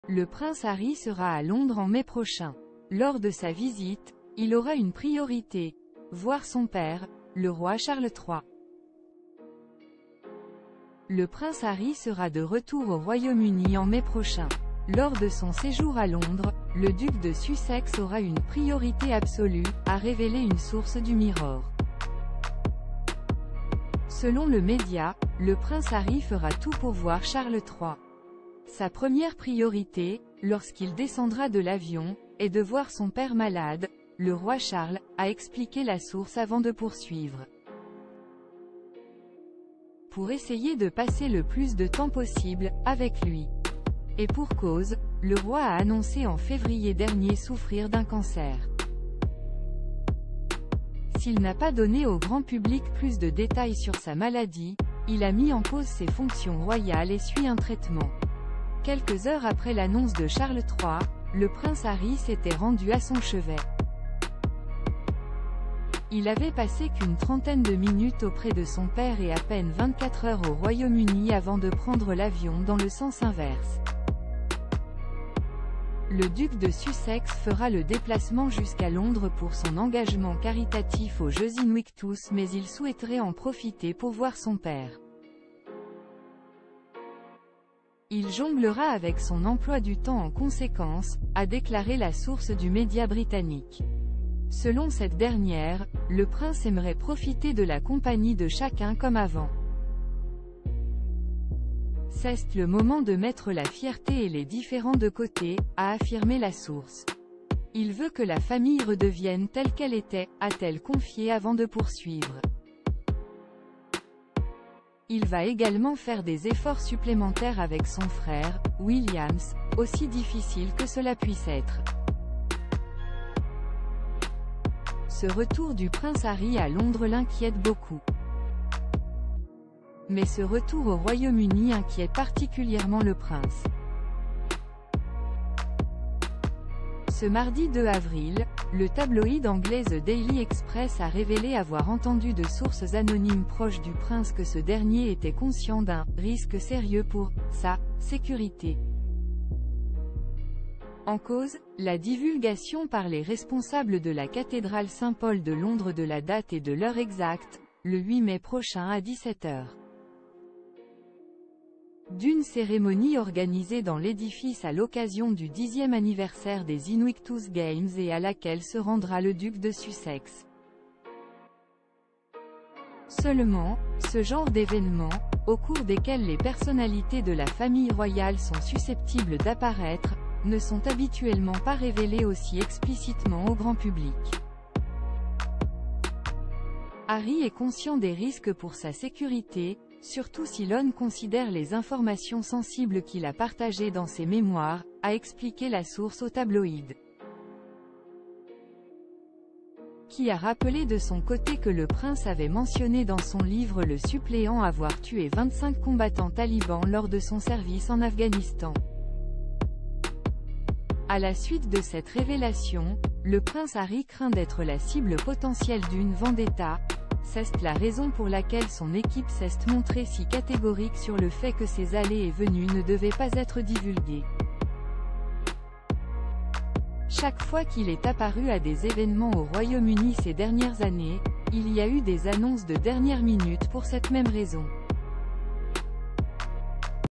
Le prince Harry sera à Londres en mai prochain. Lors de sa visite, il aura une priorité. Voir son père, le roi Charles III. Le prince Harry sera de retour au Royaume-Uni en mai prochain. Lors de son séjour à Londres, le duc de Sussex aura une priorité absolue, a révélé une source du Mirror. Selon le média, le prince Harry fera tout pour voir Charles III. Sa première priorité, lorsqu'il descendra de l'avion, est de voir son père malade, le roi Charles, a expliqué la source avant de poursuivre. Pour essayer de passer le plus de temps possible avec lui. Et pour cause, le roi a annoncé en février dernier souffrir d'un cancer. S'il n'a pas donné au grand public plus de détails sur sa maladie, il a mis en pause ses fonctions royales et suit un traitement. Quelques heures après l'annonce de Charles III, le prince Harry s'était rendu à son chevet. Il avait passé qu'une trentaine de minutes auprès de son père et à peine 24 heures au Royaume-Uni avant de prendre l'avion dans le sens inverse. Le duc de Sussex fera le déplacement jusqu'à Londres pour son engagement caritatif aux Jeux Invictus, mais il souhaiterait en profiter pour voir son père. Il jonglera avec son emploi du temps en conséquence, a déclaré la source du média britannique. Selon cette dernière, le prince aimerait profiter de la compagnie de chacun comme avant. C'est le moment de mettre la fierté et les différends de côté, a affirmé la source. Il veut que la famille redevienne telle qu'elle était, a-t-elle confié avant de poursuivre. Il va également faire des efforts supplémentaires avec son frère, Williams, aussi difficile que cela puisse être. Ce retour du prince Harry à Londres l'inquiète beaucoup. Mais ce retour au Royaume-Uni inquiète particulièrement le prince. Ce mardi 2 avril, le tabloïd anglais The Daily Express a révélé avoir entendu de sources anonymes proches du prince que ce dernier était conscient d'un « risque sérieux pour sa sécurité ». En cause, la divulgation par les responsables de la cathédrale Saint-Paul de Londres de la date et de l'heure exacte, le 8 mai prochain à 17 h. D'une cérémonie organisée dans l'édifice à l'occasion du 10e anniversaire des Invictus Games et à laquelle se rendra le duc de Sussex. Seulement, ce genre d'événements, au cours desquels les personnalités de la famille royale sont susceptibles d'apparaître, ne sont habituellement pas révélés aussi explicitement au grand public. Harry est conscient des risques pour sa sécurité, surtout si l'on considère les informations sensibles qu'il a partagées dans ses mémoires, a expliqué la source au tabloïd. Qui a rappelé de son côté que le prince avait mentionné dans son livre le suppléant avoir tué 25 combattants talibans lors de son service en Afghanistan. À la suite de cette révélation, le prince Harry craint d'être la cible potentielle d'une vendetta. C'est la raison pour laquelle son équipe s'est montrée si catégorique sur le fait que ses allées et venues ne devaient pas être divulguées. Chaque fois qu'il est apparu à des événements au Royaume-Uni ces dernières années, il y a eu des annonces de dernière minute pour cette même raison.